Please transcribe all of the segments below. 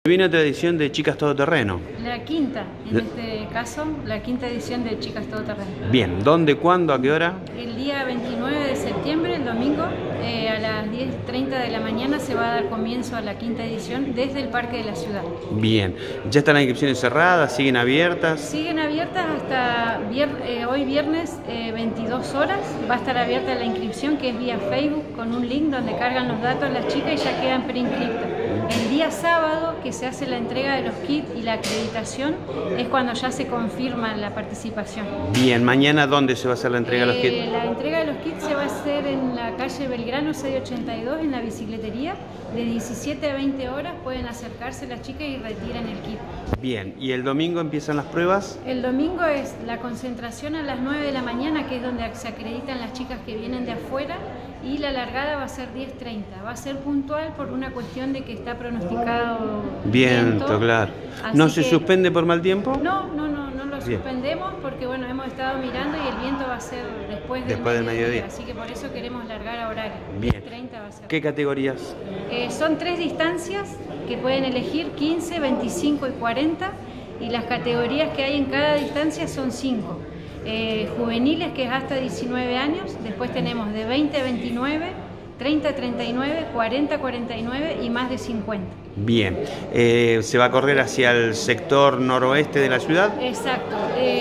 Viene otra edición de Chicas Todoterreno. La quinta, en este caso, la quinta edición de Chicas Todoterreno. Bien, ¿dónde, cuándo, a qué hora? El día 29 de septiembre, el domingo, a las 10:30 de la mañana se va a dar comienzo a la quinta edición desde el Parque de la Ciudad. Bien, ¿ya están las inscripciones cerradas? ¿Siguen abiertas? Siguen abiertas hasta hoy viernes 22 horas. Va a estar abierta la inscripción, que es vía Facebook, con un link donde cargan los datos las chicas y ya quedan preinscriptas. El día sábado, que se hace la entrega de los kits y la acreditación, es cuando ya se confirma la participación. Bien, ¿mañana dónde se va a hacer la entrega de los kits? La entrega de los kits se va a hacer en la calle Belgrano 682, en la bicicletería. De 17 a 20 horas pueden acercarse las chicas y retiran el kit. Bien, ¿y el domingo empiezan las pruebas? El domingo es la concentración a las 9 de la mañana, que es donde se acreditan las chicas que vienen de afuera, y la largada va a ser 10:30. Va a ser puntual por una cuestión de que está pronosticado viento, claro. ¿No se suspende por mal tiempo? No lo suspendemos porque bueno, hemos estado mirando y el viento va a ser después del mediodía. Así que por eso queremos largar a horario. Bien. 10:30 va a ser. ¿Qué categorías? Son 3 distancias que pueden elegir: 15, 25 y 40. Y las categorías que hay en cada distancia son 5. Juveniles, que es hasta 19 años. Después tenemos de 20 a 29, 30 a 39, 40 a 49 y más de 50. Bien, ¿se va a correr hacia el sector noroeste de la ciudad? Exacto.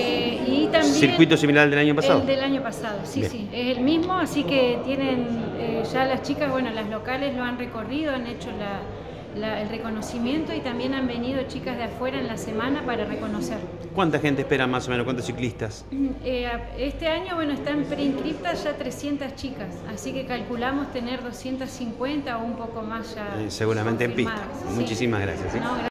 Y también ¿circuito similar al del año pasado? El del año pasado, sí, bien. Sí, es el mismo, así que tienen ya las chicas, bueno, las locales lo han recorrido, han hecho el reconocimiento, y también han venido chicas de afuera en la semana para reconocer. ¿Cuánta gente espera más o menos? ¿Cuántos ciclistas? Este año, bueno, están preinscriptas ya 300 chicas, así que calculamos tener 250 o un poco más ya. Seguramente en pista. Sí. Muchísimas gracias. ¿Sí? No,